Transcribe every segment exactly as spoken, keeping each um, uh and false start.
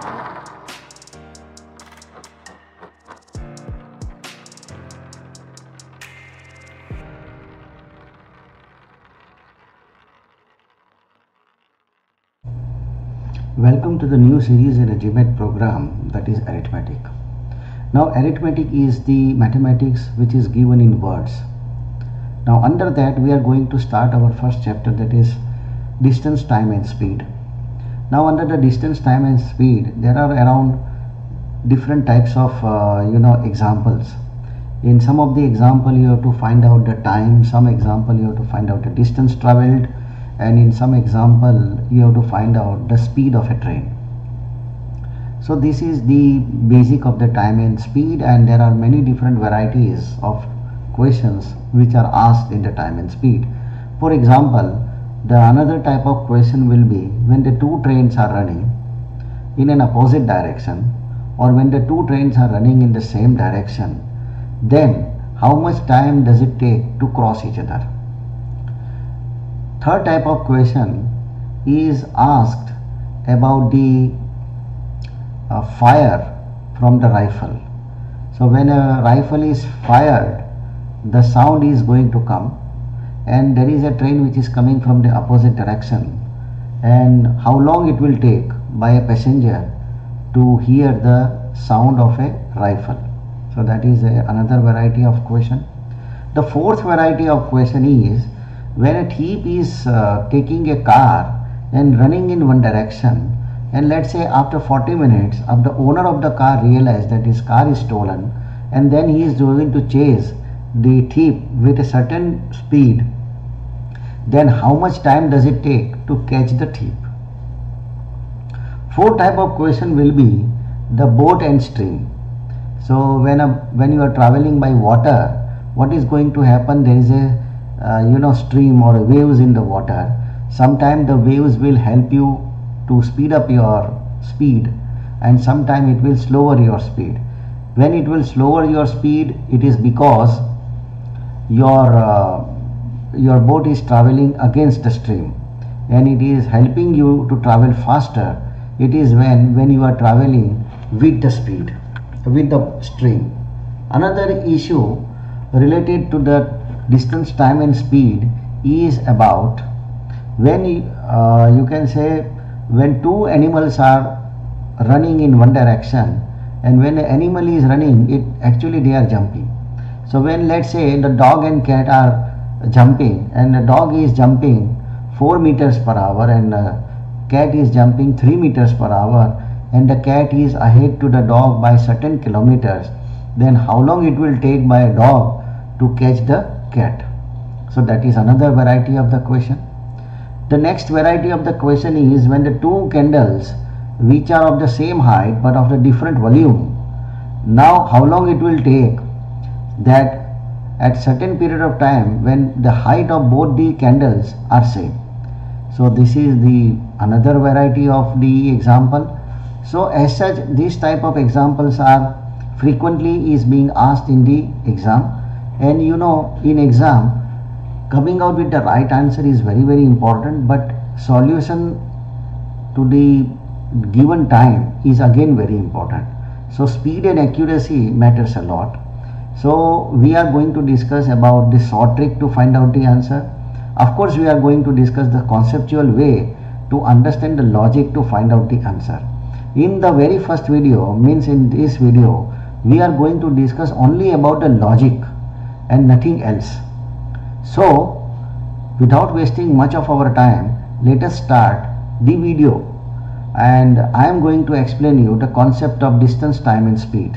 Welcome to the new series in a GMAT program, that is arithmetic. Now arithmetic is the mathematics which is given in words. Now under that we are going to start our first chapter, that is distance, time and speed. Now under the distance, time and speed there are around different types of uh, you know examples. In some of the example you have to find out the time, some example you have to find out the distance traveled, and in some example you have to find out the speed of a train. So this is the basic of the time and speed, and there are many different varieties of questions which are asked in the time and speed. For example, the another type of question will be when the two trains are running in an opposite direction, or when the two trains are running in the same direction, then how much time does it take to cross each other? Third type of question is asked about the uh, fire from the rifle. So when a rifle is fired, the sound is going to come, and there is a train which is coming from the opposite direction, and how long it will take by a passenger to hear the sound of a rifle. So that is a, another variety of question. The fourth variety of question is when a thief is uh, taking a car and running in one direction, and let's say after forty minutes of the owner of the car realizes that his car is stolen, and then he is going to chase the thief with a certain speed, then how much time does it take to catch the thief? Fourth type of question will be the boat and stream. So when a, when you are traveling by water, what is going to happen? There is a Uh, you know stream or waves in the water. Sometimes the waves will help you to speed up your speed, and sometimes it will slower your speed. When it will slower your speed, it is because your uh, your boat is traveling against the stream, and it is helping you to travel faster. It is when when you are traveling with the speed, with the stream. Another issue related to the distance, time and speed is about when you, uh, you can say when two animals are running in one direction, and when an animal is running, it actually they are jumping. So when let's say the dog and cat are jumping, and the dog is jumping four meters per hour and the cat is jumping three meters per hour, and the cat is ahead to the dog by certain kilometers, then how long it will take by a dog to catch the cat? So that is another variety of the question. The next variety of the question is when the two candles which are of the same height but of the different volume, now how long it will take that at certain period of time when the height of both the candles are same. So this is the another variety of the example. So as such, these type of examples are frequently is being asked in the exam. And you know, in exam, coming out with the right answer is very very important, but solution to the given time is again very important. So speed and accuracy matters a lot. So we are going to discuss about the short trick to find out the answer. Of course we are going to discuss the conceptual way to understand the logic to find out the answer. In the very first video, means in this video, we are going to discuss only about the logic and nothing else. So without wasting much of our time, let us start the video, and I am going to explain you the concept of distance, time and speed.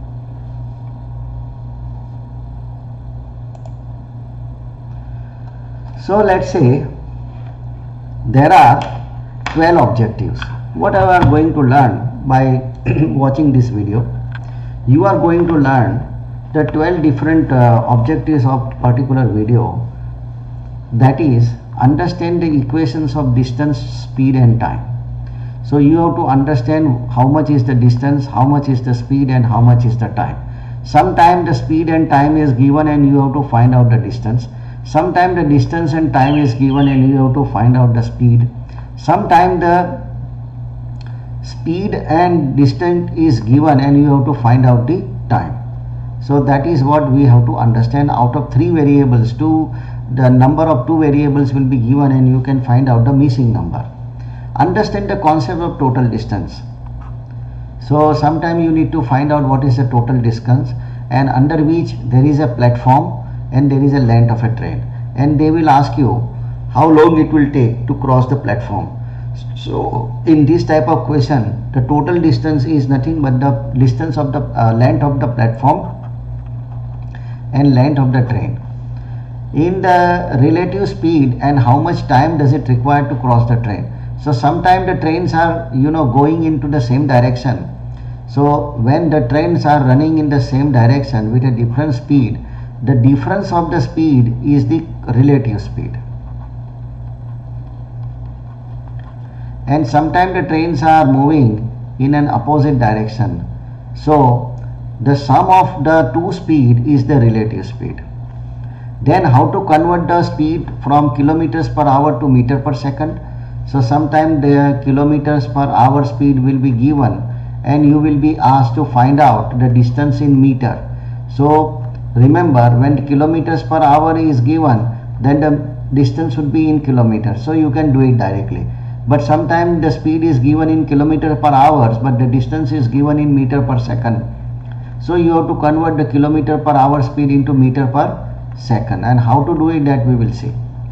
So let's say there are twelve objectives. What I am going to learn by watching this video, you are going to learn the twelve different uh, objectives of particular video, that is understand the equations of distance, speed and time. So you have to understand how much is the distance, how much is the speed and how much is the time. Sometimes the speed and time is given and you have to find out the distance. Sometimes the distance and time is given and you have to find out the speed. Sometimes the speed and distance is given and you have to find out the time. So that is what we have to understand. Out of three variables, two the number of two variables will be given and you can find out the missing number. Understand the concept of total distance. So sometime you need to find out what is the total distance and under which there is a platform and there is a length of a train, and they will ask you how long it will take to cross the platform. So in this type of question, the total distance is nothing but the distance of the uh, length of the platform and length of the train. In the relative speed and how much time does it require to cross the train. So sometimes the trains are, you know, going into the same direction. So when the trains are running in the same direction with a different speed, the difference of the speed is the relative speed. And sometimes the trains are moving in an opposite direction. So the sum of the two speed is the relative speed. Then how to convert the speed from kilometers per hour to meter per second. So sometimes the kilometers per hour speed will be given and you will be asked to find out the distance in meter. So remember, when kilometers per hour is given, then the distance would be in kilometers. So you can do it directly. But sometimes the speed is given in kilometers per hours, but the distance is given in meter per second. So you have to convert the kilometer per hour speed into meter per second, and how to do it, that we will see.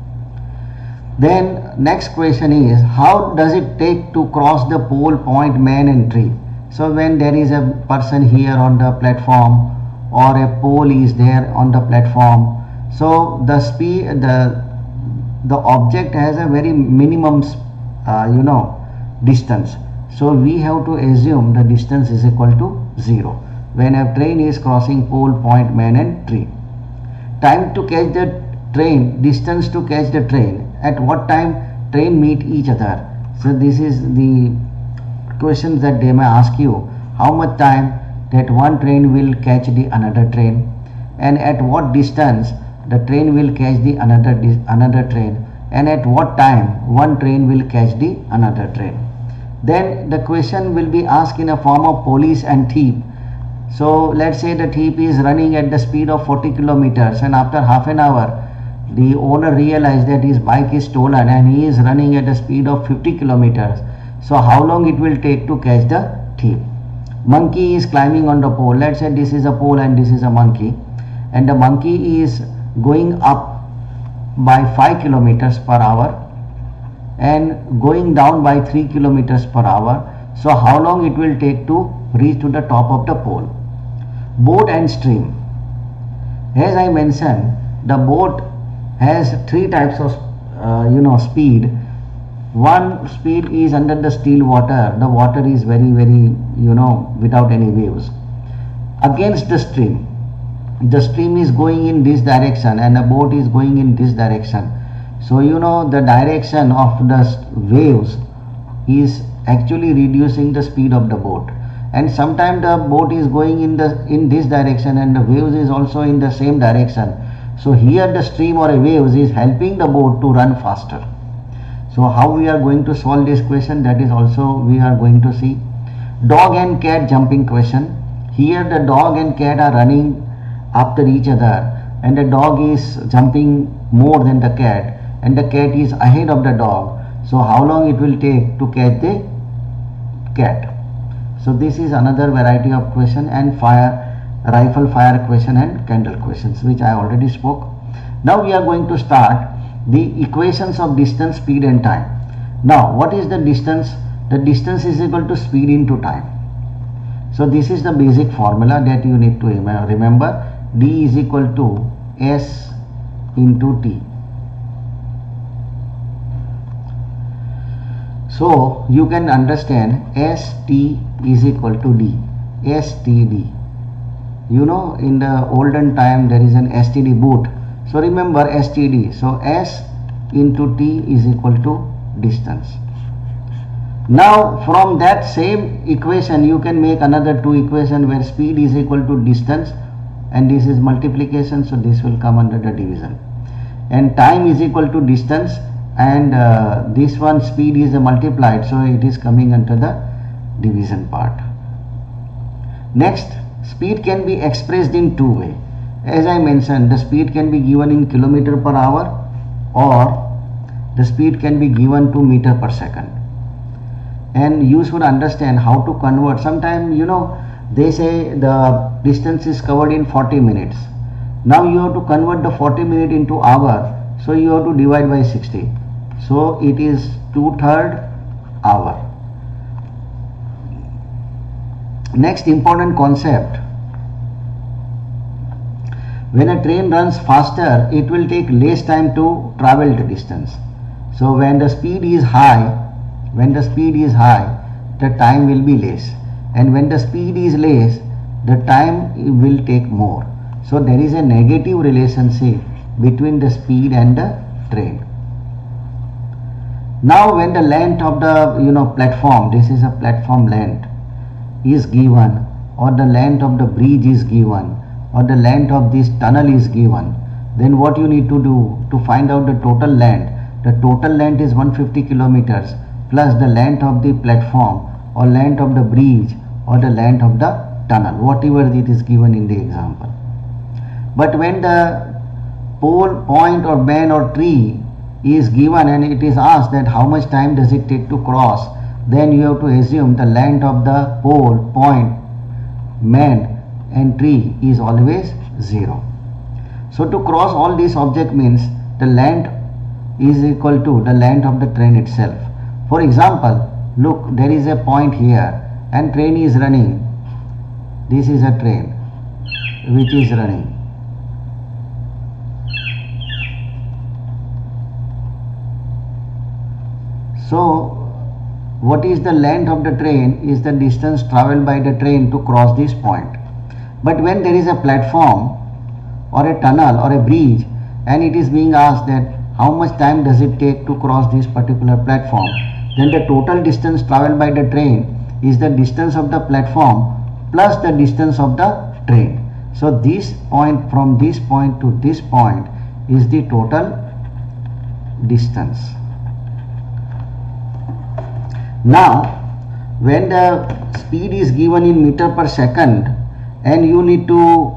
Then next question is, how does it take to cross the pole, point, man and tree? So when there is a person here on the platform or a pole is there on the platform, so the speed, the the object has a very minimum uh, you know distance. So we have to assume the distance is equal to zero when a train is crossing pole, point, man and tree. Time to catch the train, distance to catch the train, at what time train meet each other. So this is the questions that they may ask you. How much time that one train will catch the another train, and at what distance the train will catch the another another train, and at what time one train will catch the another train. Then the question will be asked in a form of police and thief. So let's say the thief is running at the speed of forty kilometers, and after half an hour the owner realized that his bike is stolen and he is running at a speed of fifty kilometers. So how long it will take to catch the thief? Monkey is climbing on the pole. Let's say this is a pole and this is a monkey, and the monkey is going up by five kilometers per hour and going down by three kilometers per hour. So how long it will take to reach to the top of the pole? Boat and stream. As I mentioned, the boat has three types of uh, you know speed. One speed is under the still water. The water is very very you know without any waves. Against the stream, the stream is going in this direction and the boat is going in this direction. So you know the direction of the waves is actually reducing the speed of the boat, and sometimes the boat is going in the in this direction and the waves is also in the same direction. So here the stream or a waves is helping the boat to run faster. So how we are going to solve this question, that is also we are going to see. Dog and cat jumping question. Here the dog and cat are running after each other, and the dog is jumping more than the cat, and the cat is ahead of the dog. So how long it will take to catch the cat? So this is another variety of question, and fire rifle fire question and candle questions, which I already spoke. Now we are going to start the equations of distance, speed and time. Now what is the distance? The distance is equal to speed into time. So this is the basic formula that you need to remember. D is equal to S into T. So you can understand S T is equal to D. S T D. You know, in the olden time there is an S T D boot. So remember S T D. So S into T is equal to distance. Now from that same equation you can make another two equation where speed is equal to distance and this is multiplication, so this will come under the division, and time is equal to distance, and uh, this one speed is uh, multiplied, so it is coming under the division part. Next, speed can be expressed in two ways. As I mentioned, the speed can be given in kilometer per hour, or the speed can be given to meter per second. And you should understand how to convert. Sometimes, you know, they say the distance is covered in forty minutes. Now you have to convert the forty minute into hour, so you have to divide by sixty. So it is two third hour. Next important concept: when a train runs faster, it will take less time to travel the distance. So when the speed is high, when the speed is high, the time will be less, and when the speed is less, the time will take more. So there is a negative relationship between the speed and the train. Now when the length of the you know platform, this is a platform length, is given, or the length of the bridge is given, or the length of this tunnel is given, then what you need to do to find out the total length? The total length is one hundred fifty kilometers plus the length of the platform, or length of the bridge, or the length of the tunnel, whatever it is given in the example. But when the pole, point, or band or tree is given and it is asked that how much time does it take to cross, then you have to assume the length of the pole, point, band and tree is always zero. So to cross all these objects means the length is equal to the length of the train itself. For example, look, there is a point here and train is running. This is a train which is running. So what is the length of the train is the distance travelled by the train to cross this point. But when there is a platform or a tunnel or a bridge and it is being asked that how much time does it take to cross this particular platform, then the total distance travelled by the train is the distance of the platform plus the distance of the train. So this point, from this point to this point, is the total distance. Now when the speed is given in meter per second, and you need to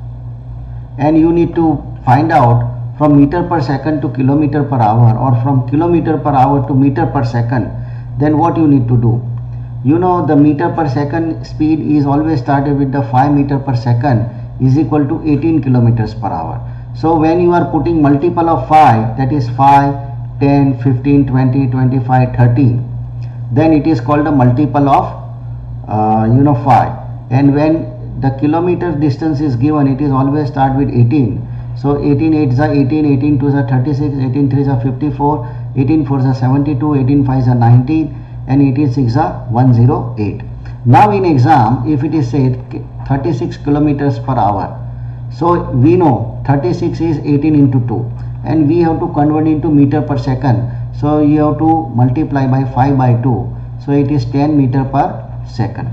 and you need to find out from meter per second to kilometer per hour, or from kilometer per hour to meter per second, then what you need to do? You know, the meter per second speed is always started with the five meter per second is equal to eighteen kilometers per hour. So when you are putting multiple of five, that is five, ten, fifteen, twenty, twenty-five, thirty, then it is called a multiple of uh, you know five. And when the kilometer distance is given, it is always start with eighteen. So eighteen eights are eighteen, eighteen twos are thirty-six, eighteen threes are fifty-four, eighteen fours are seventy-two, eighteen fives are nineteen, and eighteen sixes are one hundred eight. Now in exam, if it is said thirty-six kilometers per hour, so we know thirty-six is eighteen into two, and we have to convert into meter per second. So you have to multiply by five by two, so it is ten meter per second.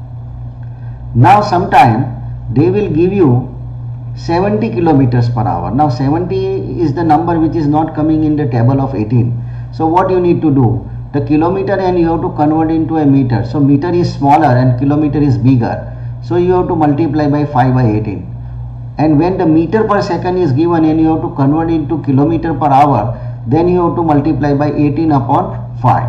Now sometime they will give you seventy kilometers per hour. Now seventy is the number which is not coming in the table of eighteen. So what you need to do? The kilometer and you have to convert into a meter. So meter is smaller and kilometer is bigger. So you have to multiply by five by eighteen. And when the meter per second is given and you have to convert into kilometer per hour, then you have to multiply by eighteen upon five.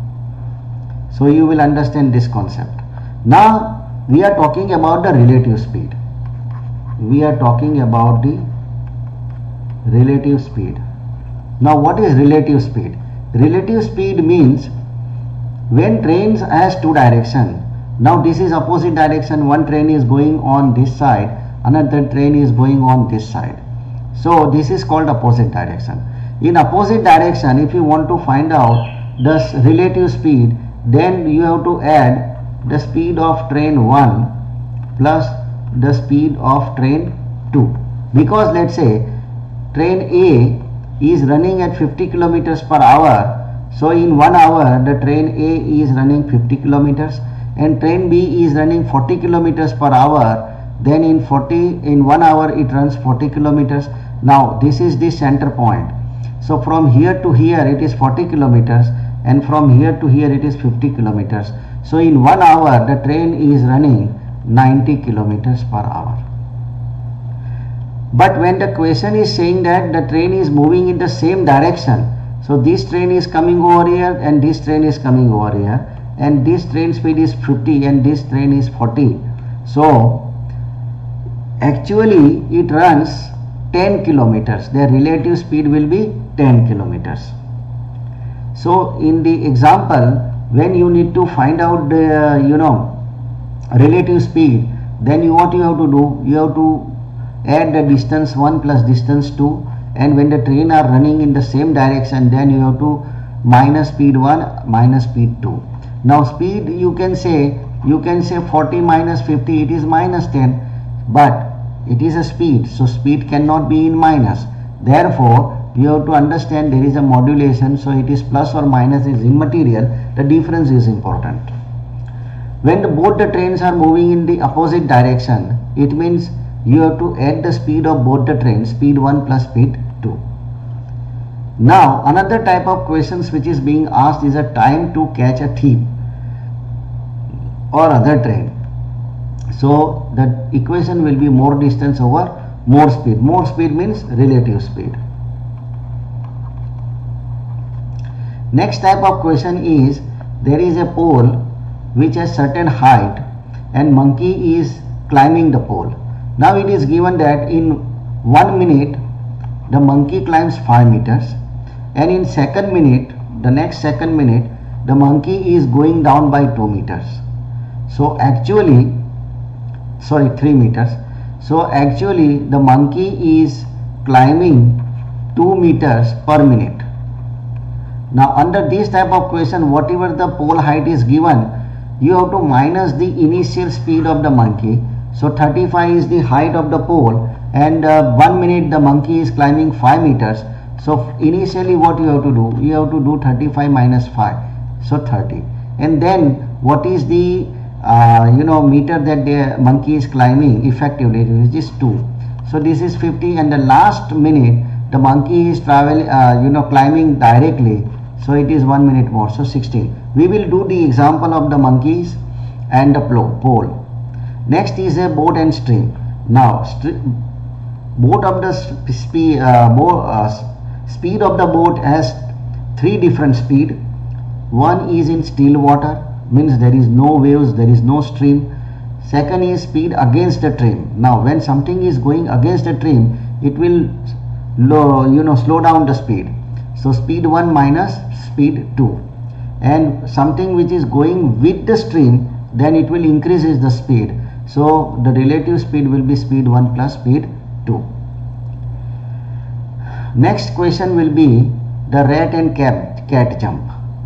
So you will understand this concept. Now we are talking about the relative speed. We are talking about the relative speed. Now what is relative speed? Relative speed means when trains has two directions. Now this is opposite direction. One train is going on this side, another train is going on this side. So this is called opposite direction. In opposite direction, if you want to find out the relative speed, then you have to add the speed of train one plus the speed of train two. Because let's say train A is running at fifty kilometers per hour, so in one hour the train A is running fifty kilometers and train B is running forty kilometers per hour, then in forty in one hour it runs forty kilometers. Now this is the center point. So from here to here it is forty kilometers, and from here to here it is fifty kilometers. So in one hour the train is running ninety kilometers per hour. But when the question is saying that the train is moving in the same direction, so this train is coming over here and this train is coming over here, and this train speed is fifty and this train is forty. So actually it runs ten kilometers. Their relative speed will be ten kilometers. So in the example, when you need to find out the you know relative speed, then you what you have to do, you have to add the distance one plus distance two, and when the train are running in the same direction, then you have to minus speed one minus speed two. Now speed, you can say you can say forty minus fifty, it is minus ten, but it is a speed, so speed cannot be in minus. Therefore you have to understand there is a modulation, so it is plus or minus is immaterial, the difference is important. When the, both the trains are moving in the opposite direction, it means you have to add the speed of both the trains, speed one plus speed two. Now another type of questions which is being asked is a time to catch a thief or other train. So the equation will be more distance over more speed. More speed means relative speed. Next type of question is, there is a pole which has certain height and monkey is climbing the pole. Now it is given that in one minute the monkey climbs five meters, and in second minute, the next second minute, the monkey is going down by two meters. So actually, sorry, three meters. So actually the monkey is climbing two meters per minute. Now under this type of question, whatever the pole height is given, you have to minus the initial speed of the monkey. So thirty-five is the height of the pole, and uh, one minute the monkey is climbing five meters. So initially what you have to do, you have to do thirty-five minus five, so thirty, and then what is the uh, you know meter that the monkey is climbing effectively, which is two. So this is fifty, and the last minute the monkey is travel uh, you know climbing directly, so it is one minute more, so sixteen. We will do the example of the monkeys and the pole. Next is a boat and stream. Now boat of the speed uh, uh, speed of the boat has three different speed. One is in still water, means there is no waves, there is no stream. Second is speed against the stream. Now when something is going against the stream, it will low, you know slow down the speed. So speed one minus speed two. And something which is going with the stream, then it will increases the speed. So the relative speed will be speed one plus speed two. Next question will be the rat and cat, cat jump.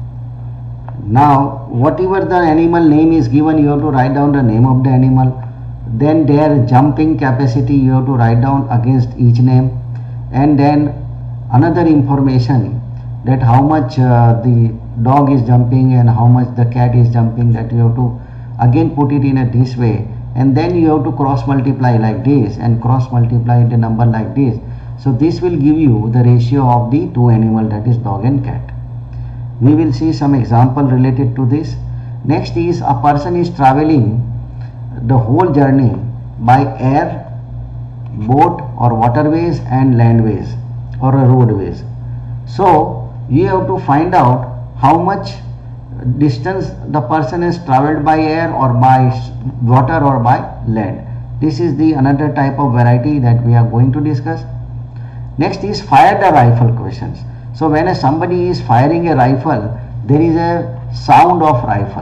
Now whatever the animal name is given, you have to write down the name of the animal. Then their jumping capacity you have to write down against each name. And then another information, that how much uh, the dog is jumping and how much the cat is jumping, that you have to again put it in a this way, and then you have to cross multiply like this and cross multiply the number like this. So this will give you the ratio of the two animals, that is dog and cat. We will see some example related to this. Next is, a person is traveling the whole journey by air, boat or waterways and landways or roadways. So you have to find out how much distance the person has traveled by air or by water or by land. This is the another type of variety that we are going to discuss. Next is fire the rifle questions. So when a somebody is firing a rifle, there is a sound of rifle,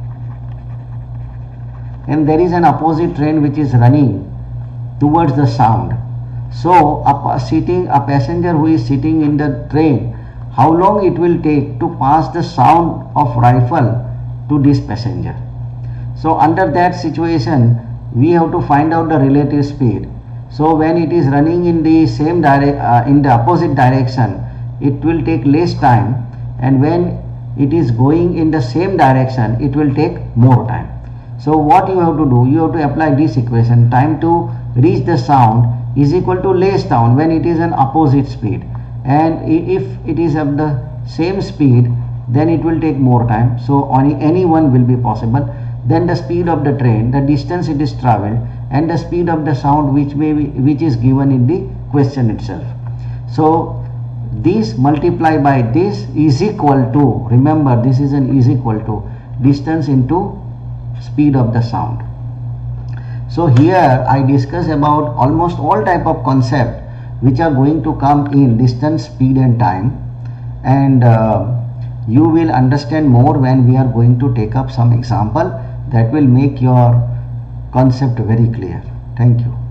and there is an opposite train which is running towards the sound. So a sitting a passenger who is sitting in the train, how long it will take to pass the sound of rifle to this passenger. So under that situation, we have to find out the relative speed. So when it is running in the same direct uh, in the opposite direction, it will take less time, and when it is going in the same direction, it will take more time. So what you have to do, you have to apply this equation, time to reach the sound is equal to less time when it is an opposite speed, and if it is of the same speed, then it will take more time. So only any one will be possible. Then the speed of the train, the distance it is traveled, and the speed of the sound which may be, which is given in the question itself. So this multiply by this is equal to, remember this is an is equal to distance into speed of the sound. So here I discuss about almost all type of concept which are going to come in distance, speed and time, and uh, you will understand more when we are going to take up some example that will make your concept very clear. Thank you.